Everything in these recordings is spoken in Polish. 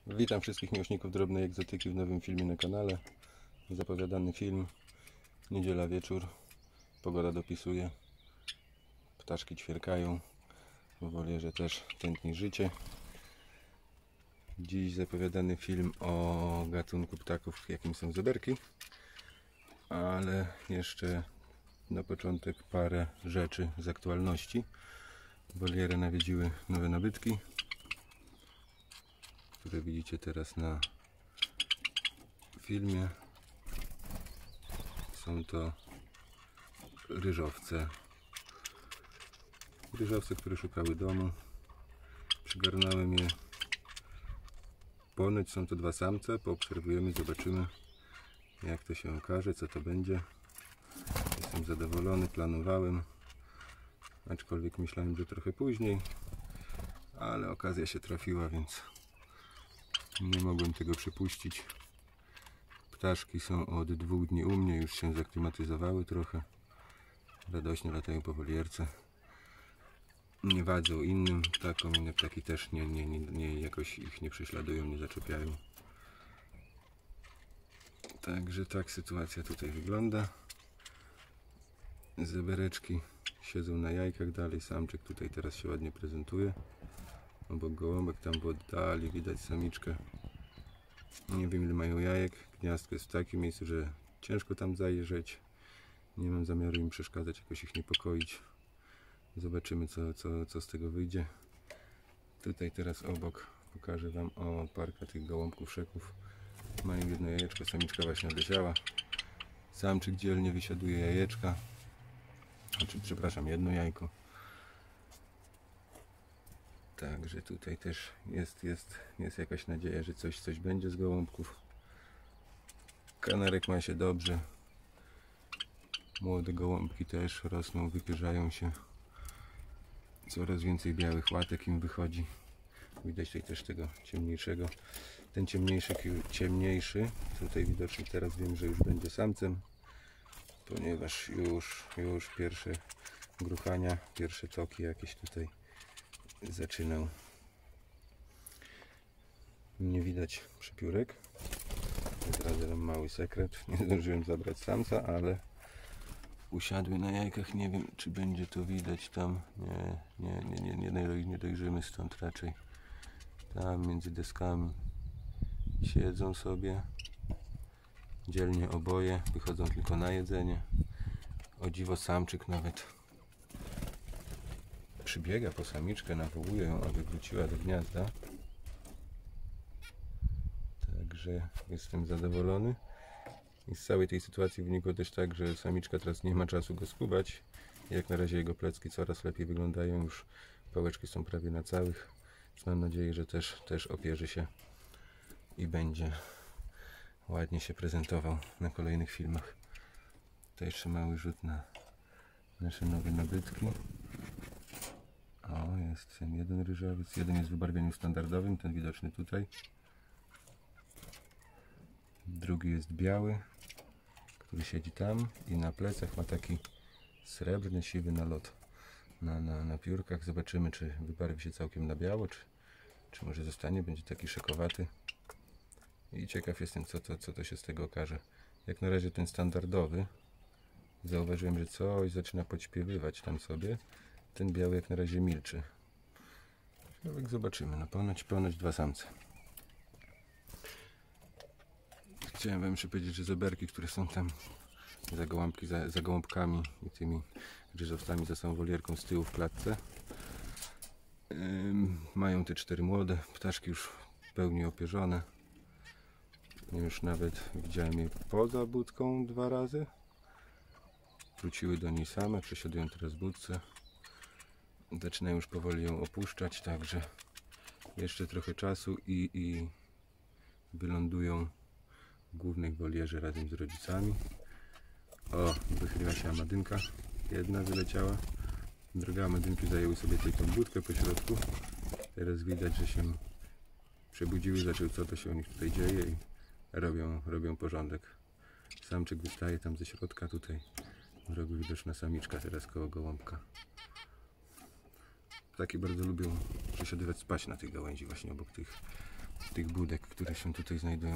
Witam wszystkich miłośników drobnej egzotyki w nowym filmie na kanale. Zapowiadany film, niedziela wieczór, pogoda dopisuje, ptaszki ćwierkają, w wolierze też tętni życie. Dziś zapowiadany film o gatunku ptaków, jakim są zeberki, ale jeszcze na początek parę rzeczy z aktualności. Wolierę nawiedziły nowe nabytki, które widzicie teraz na filmie. Są to ryżowce. Ryżowce, które szukały domu. Przygarnąłem je. Ponoć są to dwa samce. Poobserwujemy, zobaczymy, jak to się okaże, co to będzie. Jestem zadowolony, planowałem, aczkolwiek myślałem, że trochę później, ale okazja się trafiła, więc nie mogłem tego przepuścić. Ptaszki są od 2 dni u mnie, już się zaklimatyzowały trochę. Radośnie latają po wolierce. Nie wadzą innym ptakom, inne ptaki też nie jakoś ich nie prześladują, nie zaczepiają. Także tak sytuacja tutaj wygląda. Zebereczki siedzą na jajkach dalej, samczyk tutaj teraz się ładnie prezentuje. Obok gołąbek, tam w oddali widać samiczkę. Nie wiem, ile mają jajek. Gniazdko jest w takim miejscu, że ciężko tam zajrzeć. Nie mam zamiaru im przeszkadzać, jakoś ich niepokoić. Zobaczymy, co z tego wyjdzie. Tutaj teraz obok pokażę Wam parka tych gołąbków szeków. Mają jedno jajeczko, samiczka właśnie odleciała. Samczyk dzielnie wysiaduje jajeczka. Znaczy, przepraszam, jedno jajko. Także tutaj też jest jakaś nadzieja, że coś będzie z gołąbków. Kanarek ma się dobrze. Młode gołąbki też rosną, wypierzają się. Coraz więcej białych łatek im wychodzi. Widać tutaj też tego ciemniejszego. Ten ciemniejszy, tutaj widocznie teraz wiem, że już będzie samcem, ponieważ już pierwsze gruchania, pierwsze toki jakieś tutaj zaczynał. Nie widać przypiórek. Zdradzę Wam mały sekret. Nie zdążyłem zabrać samca, ale usiadły na jajkach. Nie wiem, czy będzie to widać tam. Nie dojrzymy stąd raczej. Tam między deskami siedzą sobie. Dzielnie oboje. Wychodzą tylko na jedzenie. O dziwo, samczyk nawet przybiega po samiczkę, nawołuje ją, aby wróciła do gniazda. Także jestem zadowolony. I z całej tej sytuacji wynikło też tak, że samiczka teraz nie ma czasu go skubać. Jak na razie jego plecki coraz lepiej wyglądają, już pałeczki są prawie na całych. Więc mam nadzieję, że też opierzy się i będzie ładnie się prezentował na kolejnych filmach. Tutaj jeszcze mały rzut na nasze nowe nabytki. O, jest ten jeden ryżowiec. Jeden jest w wybarwieniu standardowym, ten widoczny tutaj. Drugi jest biały, który siedzi tam i na plecach ma taki srebrny, siwy nalot na piórkach. Zobaczymy, czy wybarwi się całkiem na biało, czy może zostanie, będzie taki szekowaty. I ciekaw jestem, co to się z tego okaże. Jak na razie ten standardowy, zauważyłem, że coś zaczyna podśpiewywać tam sobie. Ten biały jak na razie milczy. Jak zobaczymy, no ponoć dwa samce. Chciałem Wam jeszcze powiedzieć, że zeberki, które są tam za gołąbkami i tymi ryżowcami za samą wolierką z tyłu w klatce, mają te 4 młode ptaszki już w pełni opierzone. Już nawet widziałem je poza budką 2 razy. Wróciły do niej same, przesiadują teraz w budce. Zaczynają już powoli ją opuszczać, także jeszcze trochę czasu i wylądują w głównej wolierze razem z rodzicami. O, wychyliła się amadynka. Jedna wyleciała. Druga amadynki zajęły sobie tutaj tą budkę po środku. Teraz widać, że się przebudziły, zaczęły, co to się u nich tutaj dzieje i robią porządek. Samczyk wystaje tam ze środka, tutaj w rogu widoczna samiczka teraz koło gołąbka. Ptaki bardzo lubią przesiadywać, spać na tych gałęzi właśnie obok tych tych budek, które się tutaj znajdują.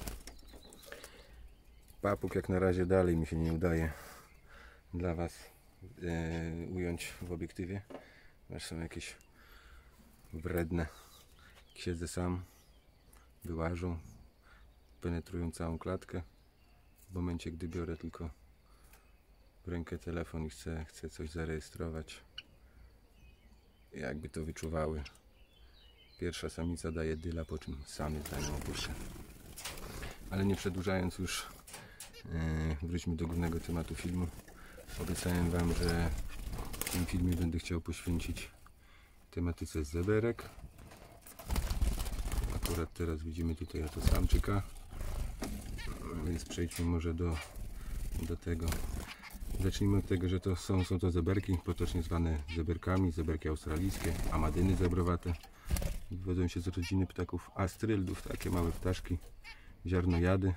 Papug jak na razie dalej mi się nie udaje dla Was ująć w obiektywie, aż są jakieś wredne. Siedzę sam, wyłażą, penetrują całą klatkę. W momencie, gdy biorę tylko w rękę telefon i chcę coś zarejestrować, jakby to wyczuwały. Pierwsza samica daje dyla, po czym samy zdają opuszczę. Ale nie przedłużając już, wróćmy do głównego tematu filmu. Obiecałem Wam, że w tym filmie będę chciał poświęcić tematyce zeberek. Akurat teraz widzimy tutaj oto samczyka, więc przejdźmy może do tego. Zacznijmy od tego, że są to zeberki, potocznie zwane zeberkami, zeberki australijskie, amadyny zebrowate. Wywodzą się z rodziny ptaków astryldów, takie małe ptaszki, ziarnojady.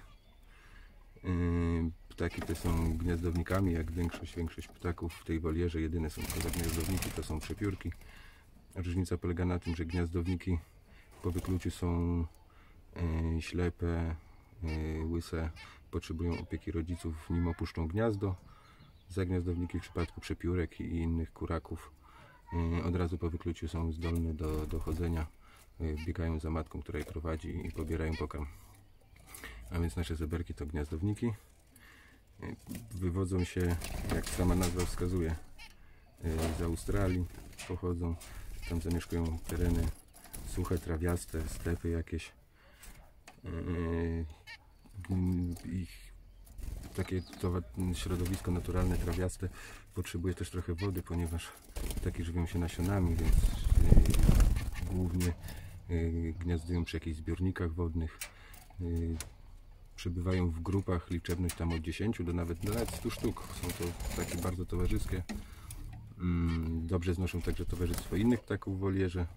Ptaki te są gniazdownikami, jak większość ptaków w tej wolierze. Jedyne są poza gniazdowniki, to są przepiórki. Różnica polega na tym, że gniazdowniki po wykluciu są ślepe, łyse, potrzebują opieki rodziców, nim opuszczą gniazdo. Zagniazdowniki w przypadku przepiórek i innych kuraków od razu po wykluciu są zdolne do chodzenia, biegają za matką, która je prowadzi i pobierają pokarm. A więc nasze zeberki to gniazdowniki. Wywodzą się, jak sama nazwa wskazuje, z Australii pochodzą. Tam zamieszkują tereny suche, trawiaste, stepy jakieś. Ich takie środowisko naturalne, trawiaste potrzebuje też trochę wody, ponieważ ptaki żywią się nasionami, więc głównie gniazdują przy jakichś zbiornikach wodnych. Przebywają w grupach, liczebność tam od 10 do nawet 100 sztuk. Są to ptaki bardzo towarzyskie. Dobrze znoszą także towarzystwo innych ptaków w wolierze.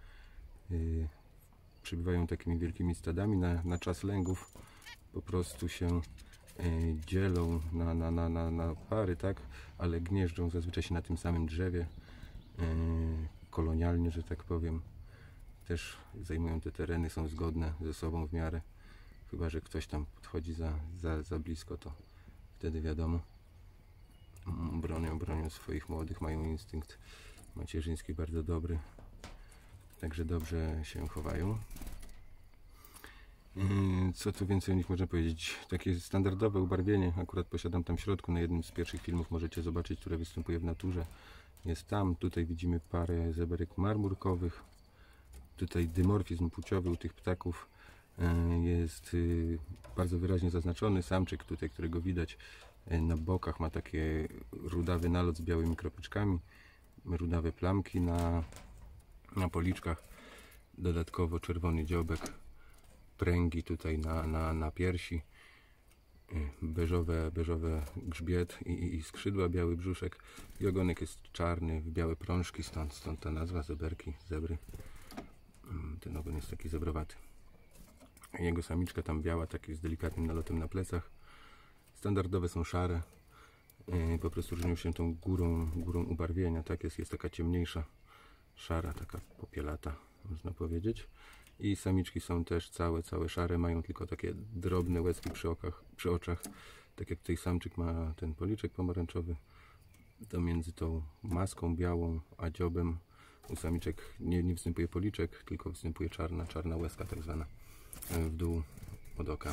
Przebywają takimi wielkimi stadami na czas lęgów. Po prostu się dzielą na pary, tak? Ale gnieżdżą zazwyczaj się na tym samym drzewie. Kolonialnie, że tak powiem. Też zajmują te tereny, są zgodne ze sobą w miarę. Chyba że ktoś tam podchodzi za blisko, to wtedy wiadomo. Bronią swoich młodych, mają instynkt macierzyński bardzo dobry. Także dobrze się chowają. Co tu więcej o nich można powiedzieć? Takie standardowe ubarwienie, akurat posiadam tam w środku, na jednym z pierwszych filmów możecie zobaczyć, które występuje w naturze. Jest tam, tutaj widzimy parę zeberek marmurkowych. Tutaj dymorfizm płciowy u tych ptaków jest bardzo wyraźnie zaznaczony. Samczyk tutaj, którego widać na bokach, ma takie rudawy nalot z białymi kropeczkami, rudawe plamki na policzkach, dodatkowo czerwony dziobek, pręgi tutaj na piersi, beżowe grzbiet i skrzydła, biały brzuszek i ogonek jest czarny, w białe prążki, stąd ta nazwa zeberki, zebry. Ten ogon jest taki zebrowaty. Jego samiczka tam biała, taki z delikatnym nalotem na plecach. Standardowe są szare, po prostu różnią się tą górą ubarwienia, tak? Jest taka ciemniejsza, szara, taka popielata, można powiedzieć. I samiczki są też całe szare, mają tylko takie drobne łezki przy oczach, tak jak tutaj samczyk ma ten policzek pomarańczowy. To między tą maską białą a dziobem u samiczek nie występuje policzek, tylko występuje czarna łezka tak zwana w dół od oka.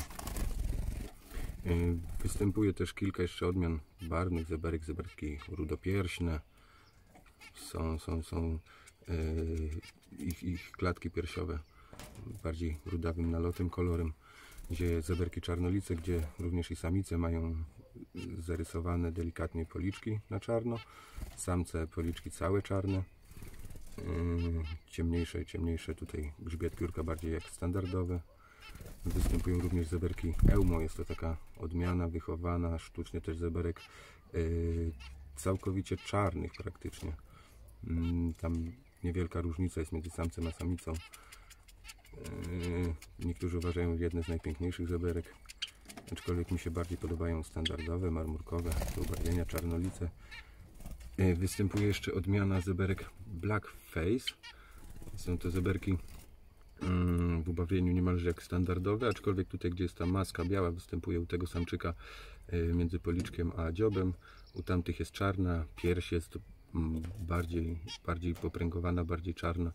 Występuje też kilka jeszcze odmian barwnych zeberek, zeberki rudopierśne. Są ich klatki piersiowe bardziej rudawym nalotem, kolorem, gdzie zeberki czarnolice, gdzie również i samice mają zarysowane delikatnie policzki na czarno, samce policzki całe czarne, ciemniejsze tutaj grzbiet piórka bardziej jak standardowe. Występują również zeberki Ełmo, jest to taka odmiana wychowana sztucznie też zeberek całkowicie czarnych praktycznie. Tam niewielka różnica jest między samcem a samicą. Niektórzy uważają jedne z najpiękniejszych zeberek, aczkolwiek mi się bardziej podobają standardowe, marmurkowe, te ubarwienia, czarnolice. Występuje jeszcze odmiana zeberek Black Face. Są to zeberki w ubawieniu niemalże jak standardowe, aczkolwiek tutaj, gdzie jest ta maska biała, występuje u tego samczyka między policzkiem a dziobem. U tamtych jest czarna, pierś jest bardziej popręgowana, bardziej czarna,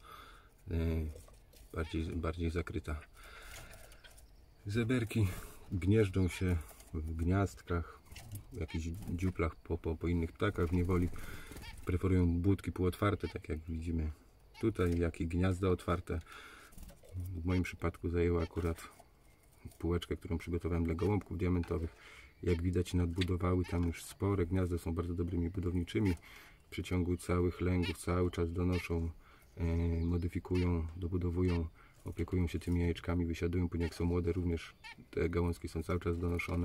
bardziej zakryta. Zeberki gnieżdżą się w gniazdkach, w jakichś dziuplach po innych ptakach w niewoli. Preferują budki półotwarte, tak jak widzimy tutaj, jak i gniazda otwarte. W moim przypadku zajęła akurat półeczkę, którą przygotowałem dla gołąbków diamentowych. Jak widać, nadbudowały tam już spore gniazda, są bardzo dobrymi budowniczymi. W przeciągu całych lęgów cały czas donoszą, modyfikują, dobudowują, opiekują się tymi jajeczkami, wysiadują, ponieważ jak są młode, również te gałązki są cały czas donoszone.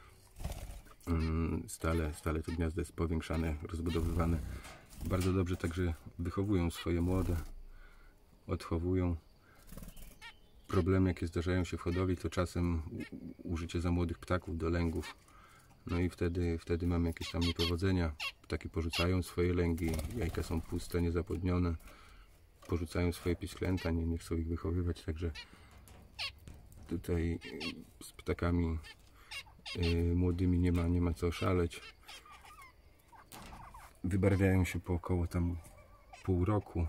Stale to gniazdo jest powiększane, rozbudowywane. Bardzo dobrze także wychowują swoje młode, odchowują. Problemy, jakie zdarzają się w hodowli, to czasem użycie za młodych ptaków do lęgów. No i wtedy mamy jakieś tam niepowodzenia. Ptaki porzucają swoje lęgi, jajka są puste, niezapłodnione, porzucają swoje pisklęta, nie chcą ich wychowywać, także tutaj z ptakami młodymi nie ma co szaleć. Wybarwiają się po około tam pół roku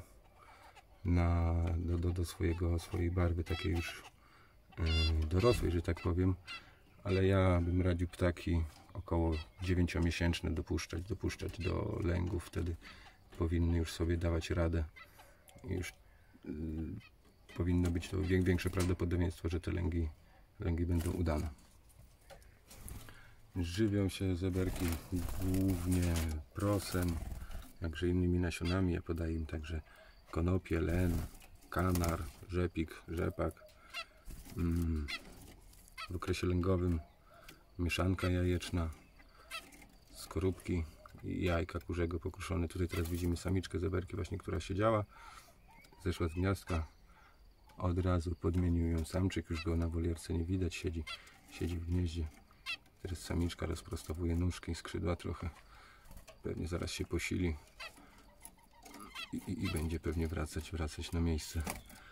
do swojej barwy takiej już dorosłej, że tak powiem, ale ja bym radził ptaki około 9-miesięczne dopuszczać do lęgów, wtedy powinny już sobie dawać radę i już powinno być to większe prawdopodobieństwo, że te lęgi będą udane. Żywią się zeberki głównie prosem, także innymi nasionami. Ja podaję im także konopie, len, kanar, rzepik, rzepak. W okresie lęgowym mieszanka jajeczna, skorupki i jajka kurzego pokruszone. Tutaj teraz widzimy samiczkę zeberki właśnie, która siedziała, zeszła z gniazdka. Od razu podmienił ją samczyk, już go na wolierce nie widać, siedzi w gnieździe. Teraz samiczka rozprostowuje nóżki, skrzydła trochę. Pewnie zaraz się posili i będzie pewnie wracać na miejsce.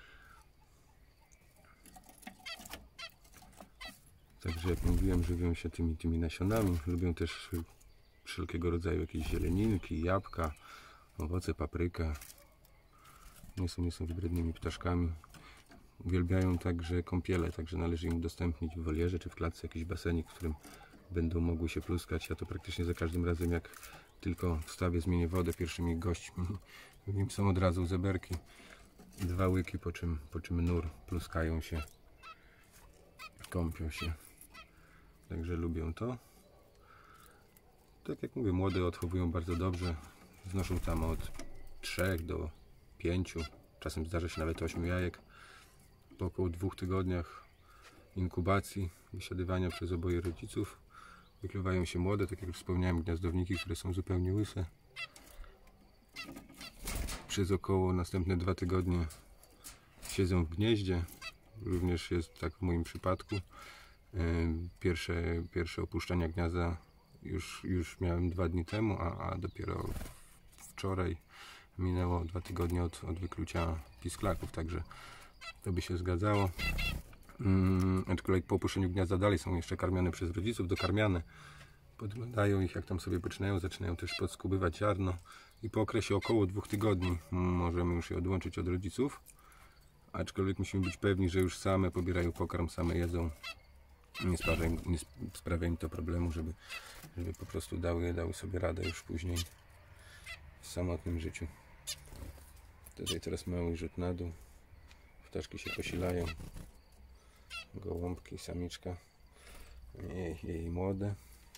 Także jak mówiłem, żywią się tymi nasionami. Lubią też wszelkiego rodzaju jakieś zieleninki, jabłka, owoce, paprykę. Nie są wybrednymi ptaszkami. Uwielbiają także kąpiele, także należy im udostępnić w wolierze czy w klatce jakiś basenik, w którym będą mogły się pluskać. Ja to praktycznie za każdym razem, jak tylko wstawię, zmienię wodę, pierwszymi gośćmi są od razu zeberki. 2 łyki, po czym nur, pluskają się, kąpią się. Także lubią to. Tak jak mówię, młode odchowują bardzo dobrze. Znoszą tam od 3 do 5, czasem zdarza się nawet 8 jajek. Po około 2 tygodniach inkubacji, wysiadywania przez oboje rodziców, wykluwają się młode, tak jak już wspomniałem, gniazdowniki, które są zupełnie łyse. Przez około następne 2 tygodnie siedzą w gnieździe. Również jest tak w moim przypadku. Pierwsze opuszczenia gniazda już miałem 2 dni temu, a dopiero wczoraj minęło 2 tygodnie od wyklucia pisklaków, także to by się zgadzało. Aczkolwiek po opuszczeniu gniazda dalej są jeszcze karmione przez rodziców, dokarmiane. Podglądają ich, jak tam sobie poczynają, zaczynają też podskubywać ziarno i po okresie około 2 tygodni możemy już je odłączyć od rodziców. Aczkolwiek musimy być pewni, że już same pobierają pokarm, same jedzą. Nie sprawia im to problemu, żeby po prostu dały sobie radę już później w samotnym życiu. Tutaj teraz mały rzut na dół. Ptaszki się posilają. Gołąbki, samiczka, jej młode.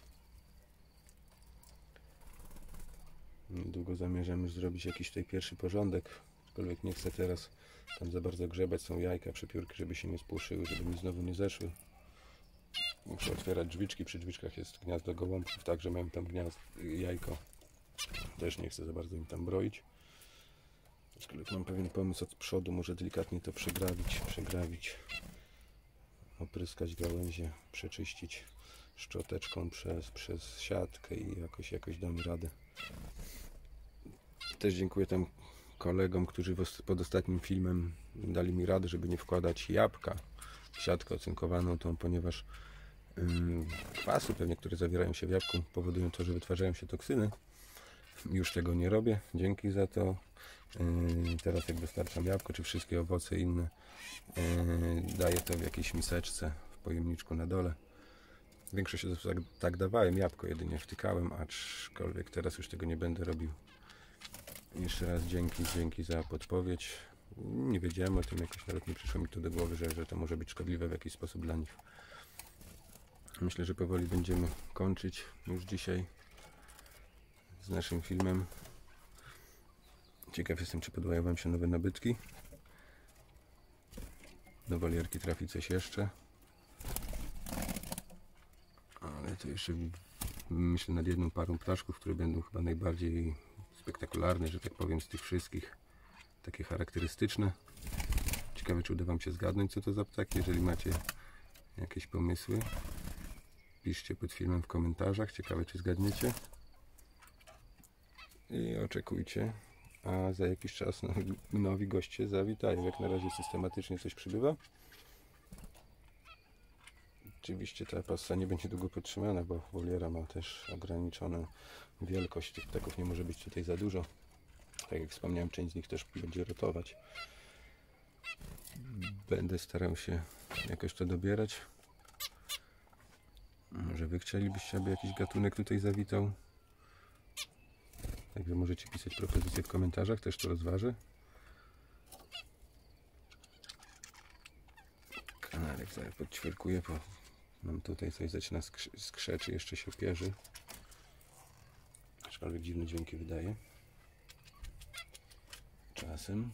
Niedługo zamierzam już zrobić jakiś tutaj pierwszy porządek, aczkolwiek nie chcę teraz tam za bardzo grzebać. Są jajka, przepiórki, żeby się nie spłoszyły, żeby mi znowu nie zeszły. Muszę otwierać drzwiczki, przy drzwiczkach jest gniazdo gołąbków, także mam tam jajko. Też nie chcę za bardzo im tam broić. Aczkolwiek mam pewien pomysł od przodu, może delikatnie to przegrawić, opryskać gałęzie, przeczyścić szczoteczką przez siatkę i jakoś damy radę. Też dziękuję tam kolegom, którzy pod ostatnim filmem dali mi radę, żeby nie wkładać jabłka w siatkę ocynkowaną tą, ponieważ kwasy pewnie, które zawierają się w jabłku, powodują to, że wytwarzają się toksyny. Już tego nie robię, dzięki za to. Teraz jak dostarczam jabłko, czy wszystkie owoce inne, daję to w jakiejś miseczce, w pojemniczku na dole. Większość tak dawałem, jabłko jedynie wtykałem, aczkolwiek teraz już tego nie będę robił. Jeszcze raz dzięki za podpowiedź. Nie wiedziałem o tym, jakoś nawet nie przyszło mi to do głowy, że to może być szkodliwe w jakiś sposób dla nich. Myślę, że powoli będziemy kończyć już dzisiaj z naszym filmem. Ciekaw jestem, czy podobają Wam się nowe nabytki. Do wolierki trafi coś jeszcze. Ale to jeszcze myślę nad jedną parą ptaszków, które będą chyba najbardziej spektakularne, że tak powiem, z tych wszystkich. Takie charakterystyczne. Ciekawe, czy uda Wam się zgadnąć, co to za ptaki. Jeżeli macie jakieś pomysły, piszcie pod filmem w komentarzach. Ciekawe, czy zgadniecie. I oczekujcie, a za jakiś czas nowi goście zawitają. Jak na razie systematycznie coś przybywa. Oczywiście ta pasa nie będzie długo podtrzymana, bo woliera ma też ograniczoną wielkość. Tych ptaków nie może być tutaj za dużo. Tak jak wspomniałem, część z nich też będzie rotować. Będę starał się jakoś to dobierać. Może Wy chcielibyście, aby jakiś gatunek tutaj zawitał? Także możecie pisać propozycje w komentarzach, też to rozważę. Kanarek zaraz podćwierkuję, bo mam tutaj coś zaczyna skrzeczy, jeszcze się pierzy. Aczkolwiek dziwne dźwięki wydaje. Czasem.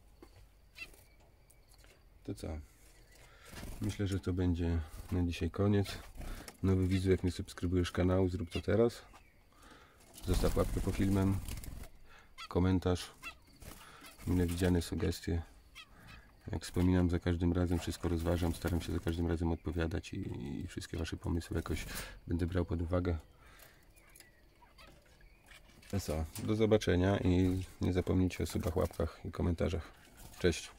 To co? Myślę, że to będzie na dzisiaj koniec. Nowy widzu, jak nie subskrybujesz kanału, zrób to teraz. Zostaw łapkę po filmem, komentarz, mile widziane sugestie. Jak wspominam, za każdym razem wszystko rozważam, staram się za każdym razem odpowiadać i wszystkie Wasze pomysły jakoś będę brał pod uwagę. Do zobaczenia i nie zapomnijcie o subach, łapkach i komentarzach. Cześć!